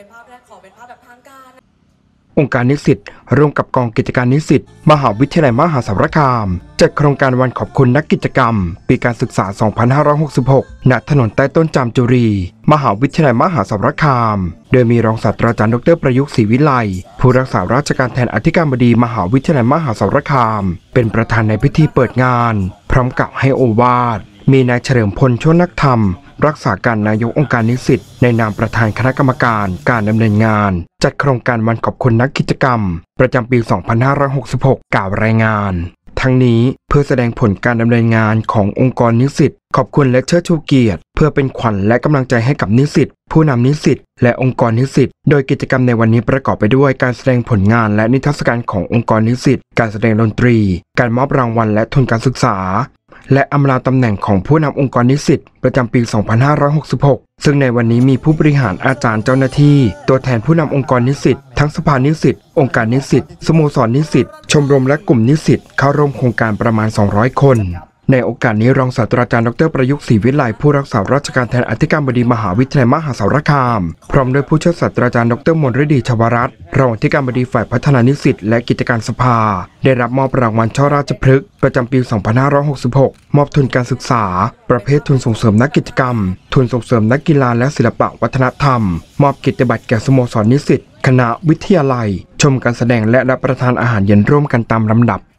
เป็นภาพแรกขอเป็นภาพแบบทางการองค์การนิสิตร่วมกับกองกิจการนิสิตมหาวิทยาลัยมหาสารคามจัดโครงการวันขอบคุณนักกิจกรรมปีการศึกษา 2566 ณ ถนนใต้ต้นจามจุรีมหาวิทยาลัยมหาสารคามโดยมีรองศาสตราจารย์ดร.ประยุกต์ศรีวิไลผู้รักษาราชการแทนอธิการบดีมหาวิทยาลัยมหาสารคามเป็นประธานในพิธีเปิดงานพร้อมกับให้โอวาทมีนายเฉลิมพลโชนักธรรมรักษาการนายกองค์การนิสิตในนามประธานคณะกรรมการการดำเนินงานจัดโครงการวันขอบคุณนักกิจกรรมประจำปี 2566 กล่าวรายงานทั้งนี้เพื่อแสดงผลการดำเนินงานขององค์กรนิสิตขอบคุณและเชิดชูเกียรติเพื่อเป็นขวัญและกำลังใจให้กับนิสิตผู้นำนิสิตและองค์กรนิสิตโดยกิจกรรมในวันนี้ประกอบไปด้วยการแสดงผลงานและนิทรรศการขององค์กรนิสิตการแสดงดนตรีการมอบรางวัลและทุนการศึกษาและอำลาตำแหน่งของผู้นำองค์กรนิสิตประจำปี 2566 ซึ่งในวันนี้มีผู้บริหารอาจารย์เจ้าหน้าที่ตัวแทนผู้นำองค์กรนิสิตทั้งสภานิสิตองค์การนิสิตสโมสรนิสิตชมรมและกลุ่มนิสิตเข้าร่วมโครงการประมาณ 200 คนในโอกาสนี้รองศาสตราจารย์ดร.ประยุกต์ศรีวิไลผู้รักษาราชการแทนอธิการบดีมหาวิทยาลัยมหาสารคามพร้อมด้วยผู้ช่วยศาสตราจารย์ดร.มนฤดีชวรัตน์รองอธิการบดีฝ่ายพัฒนานิสิตและกิจการสภาได้รับมอบรางวัลช่อราชพฤกษ์ประจำปี 2566 มอบทุนการศึกษาประเภททุนส่งเสริมนักกิจกรรมทุนส่งเสริมนักกีฬาและศิลปะวัฒนธรรมมอบเกียรติบัตรแก่สโมสรนิสิตคณะวิทยาลัยชมการแสดงและรับประทานอาหารเย็นร่วมกันตามลำดับ